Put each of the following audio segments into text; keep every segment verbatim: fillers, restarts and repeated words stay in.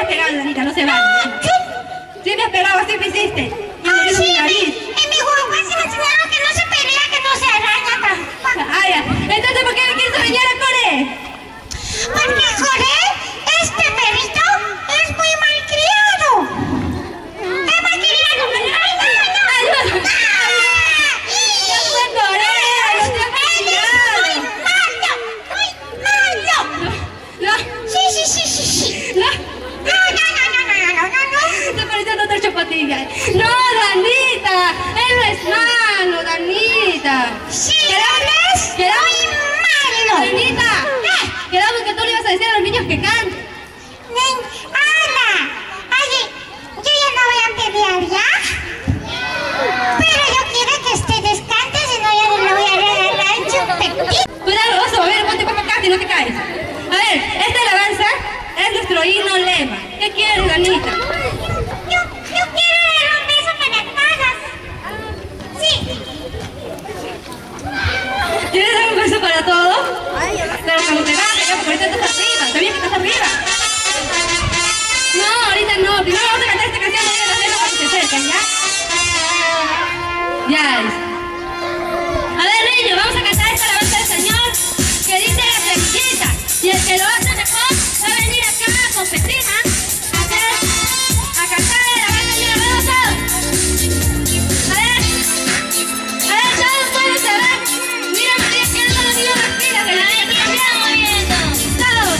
has pegado, Danita, no se vale. Sí me has pegado, así me hiciste. Y me Ah, dio sí, mi nariz. en mi juego casi me enseñaron que no se pelea, que no se araña tampoco. Ah, ya. Entonces, ¿por qué me quieres arañar a Core? Porque, joder, este perrito es muy malcriado. Es malcriado. ¡Ay, no, no! ¡Ayuda! ¡No fue Core! ¡No te has peleado! ¡Muy malo! ¡Muy malo! No. Sí, sí, sí, sí, sí. No. No, no, no, no, no, no, no, no. Te pareció otra chapatilla. No, Danita. Él no es malo, Danita. Sí, ¿Quedamos? es ¿Quedamos? muy malo. Danita. Quedamos que tú le ibas a decir a los niños que canten. Nen, Ana, oye, yo ya no voy a pelear, ¿ya? Pero yo quiero que ustedes canten, si no ya no le voy a regalar chupetito. Cuidado, oso, a ver, ponte para acá si no te caes. A ver, esta alabanza es nuestro himno lema. ¿Qué quieres, Danita? Yo, yo quiero dar un beso para todas. Sí. ¿Quieres dar un beso para todos? Pero cuando te bajes, ya, porque ahorita estás arriba. ¿Está bien que estás arriba? No, ahorita no. Primero vamos a cantar esta canción de los dedos para que se acerquen, ¿ya? Ya es. A ver, niños, vamos a cantar esta alabanza del Señor que dice la flechita. Y el que lo hace mejor va a venir acá a competir, ¿ah? A hacer, a cantar la alabanza de la rosa. A ver, a ver, todos pueden saber. Mira, María, que no los niños respiran, que la niña está moviendo. Todos.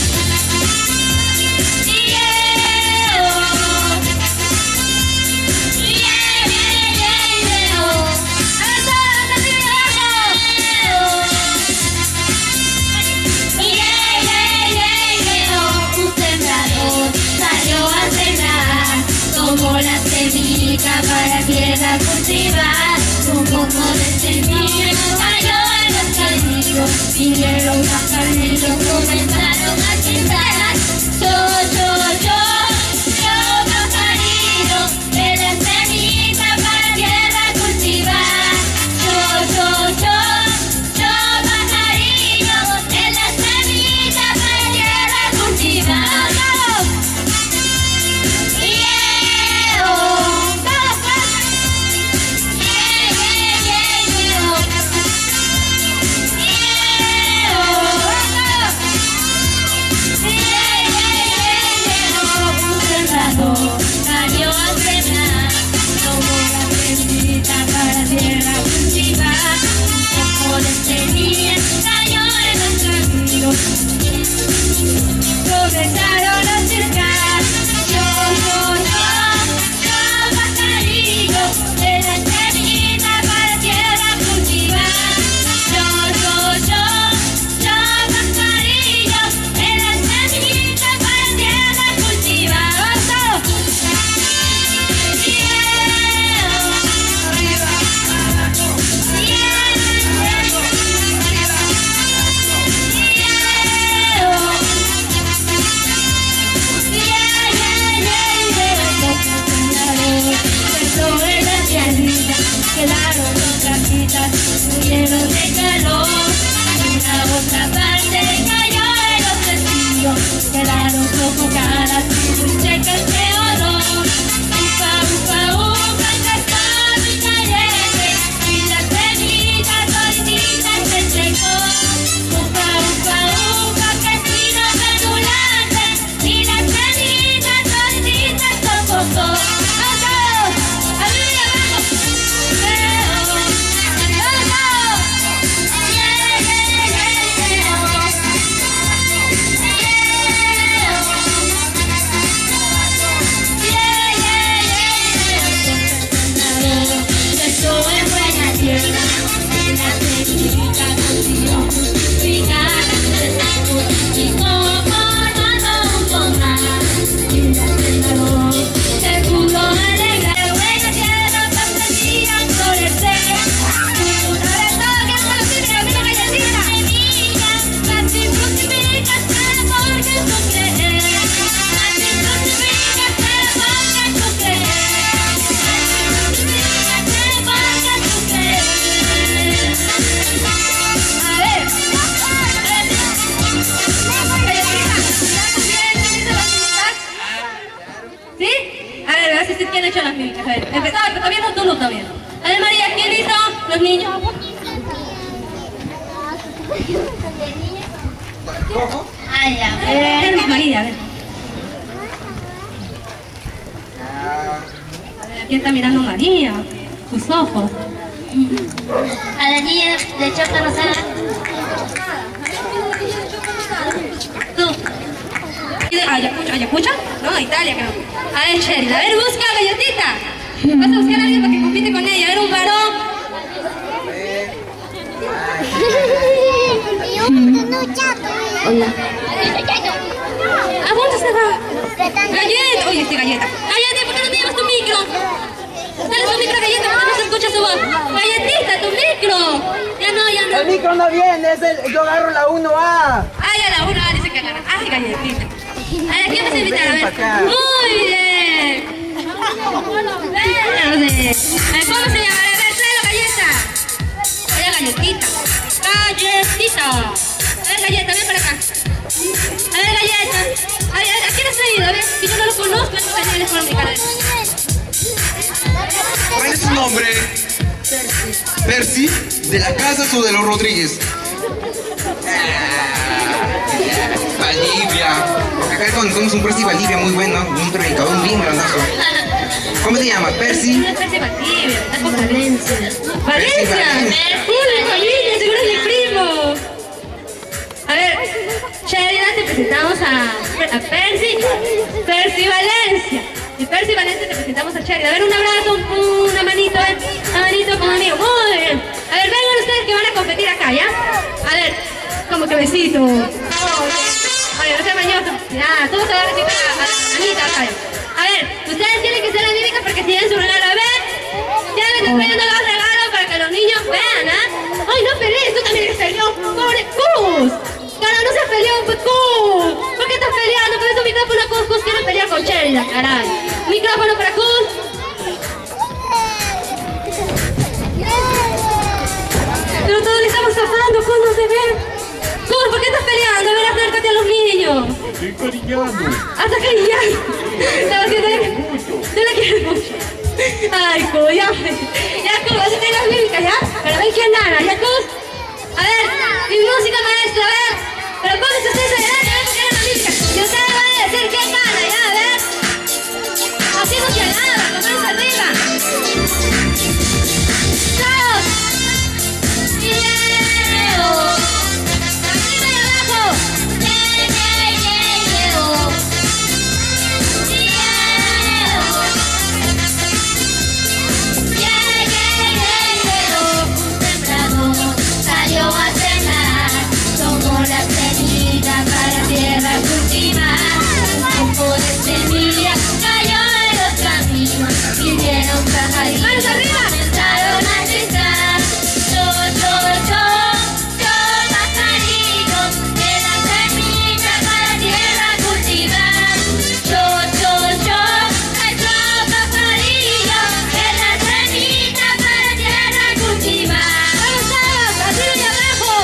Como la semilla para tierra cultivar, un poco de semilla cayó en los caminos, vinieron los caminos, comenzaron a cantar. Yo, yo, yo, yo, pajarito, de la semilla para tierra cultivar. Yo, yo, yo, yo, pajarito, de la semilla para tierra cultivar. Cayó a frenar, como la semilla para tierra cultivar. Un poco de semilla cayó en los caminos, comenzaron a cercar. Yo, yo, yo, yo, pajarillo, de la semilla para tierra cultivar. Yo, yo, yo, yo, pajarillo, de la semilla para tierra cultivar. Quedaron dos cajitas, murieron de calor. Una otra parte cayó en los testigos, quedaron sofocadas y muy secas de olor. Upa, upa, upa, cascado y caliente, y las semillas toditas se secó. Upa, upa, upa, casino pendulante, y las semillas toditas sofocó. Yeah. quién ha hecho las mímicas. A ver, empezaba, pero todavía no, tú no, todavía. A ver, María, ¿quién hizo los niños? Ay, a A ver, María, a ver. A ver, ¿quién está mirando a María? Sus ojos. A la niña de Chota Rosada. Tú. ¿Ayacucho? ¿Ayacucho? No, Italia, creo. A ver, Cheryl, a ver, busca a Galletita. Vas a buscar a alguien para que compite con ella. A ver, un varón. Hola. ¿A dónde se va? Galleta. Oye, este Galleta. Galleta, ¿por qué no te llevas tu micro? Dale tu micro, Galleta, porque no se escucha su voz. Galletita, tu micro. Ya no, ya no. El micro no viene, es el, yo agarro la uno A. Ay, a la una, dice que agarra. Ay, Galletita. A ver, ¿quién vas a invitar? A ver. Muy bien. Verde. A ver, ¿cómo se llama? A ver, tráelo, Galleta. Oye, Galletita. Galletita. A ver, Galleta, ven para acá. A ver, Galleta. A ver, ¿a quién has traído? A ver, si yo no lo conozco, estos señores fueron mi cara. ¿Cuál es su nombre? Percy. ¿De las Casas o de los Rodríguez? Ah, Valdivia. Acá conocemos un Percy Valdivia muy bueno, un predicador bien grandazo. ¿Cómo te llamas? Percy. No es Percy Valdivia, está con Valencia. ¡Valencia! Valencia. ¡Uy, Valencia! ¡Seguro es mi primo! A ver, Sheridan, te presentamos a, a Percy. Percy Valencia. Y Percy Valencia te presentamos a Sheridan. A ver, un abrazo, un, una manito, a ver, una manito como amigo. Muy bien. A ver, vengan ustedes que van a competir acá, ¿ya? A ver, como que besito. Oye, no sean mañosos. Ya, todos se van a recibir a la manita acá. A ver, ustedes tienen que hacer la mímica porque si tienen su regalo. A ver, ya me estoy poniendo los regalos para que los niños vean, ¿ah? Ay, no pelees, tú también eres peleón. ¡Pobre Cus! Cara, no seas peleón, pues Cus. ¿Por qué estás peleando? Con ese micrófono, Cus, Cus quiere pelear con Sheridan, caray. Micrófono para Cus. Pero todos le estamos zafando, Cus, no se ve. Cus, ¿por qué estás peleando? A ver, acércate a los niños. Estoy cariñando. Hasta cariñando. Estaba haciendo... ¿Tú la quieres mucho? Ay, Cus, ya. Ya, Cus, vas a hacer las mímicas, ¿ya? Pero ven quién gana, ¿ya, Cus? A ver, mi música, maestro, a ver. Pero pónganse ustedes adelante, a ver, porque era la mímica. Y ustedes van a decir quién gana, ¿ya? A ver. Así no se nada, con manos arriba. ¡Todos! ¡Leo! ¡Arriba y abajo! ¡Leo, leo, salió a cenar, tomó la semilla para tierra cultivar. Un poco de semilla cayó en los caminos y vieron pajaritos. ¡Manos arriba! Comenzaron a gritar. Yo, yo, yo, yo, pajarito, de la semilla para tierra cultivar. Yo, yo, yo, nuestro pajarillo, de la semilla para tierra cultivar. ¡Arriba y abajo!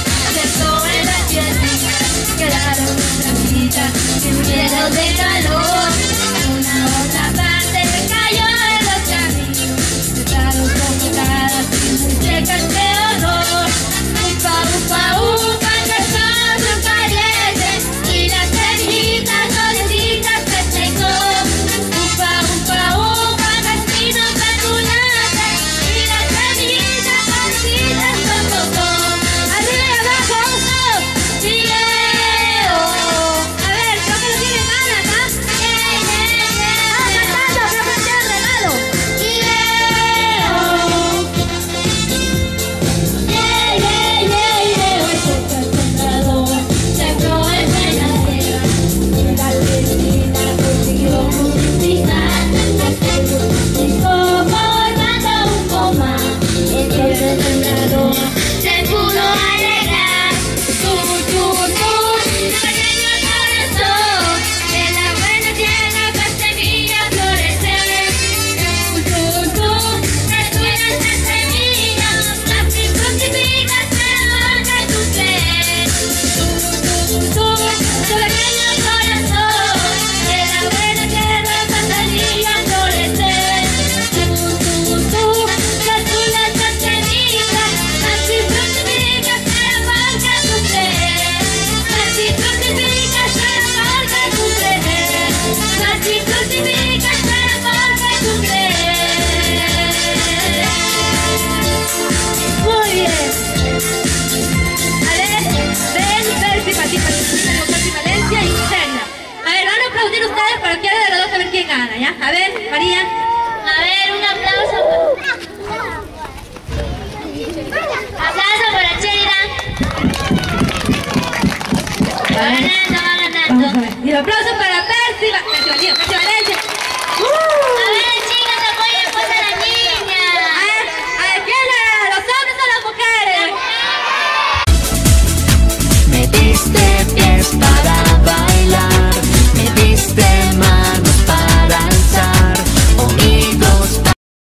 Quedaron una vida, de calor.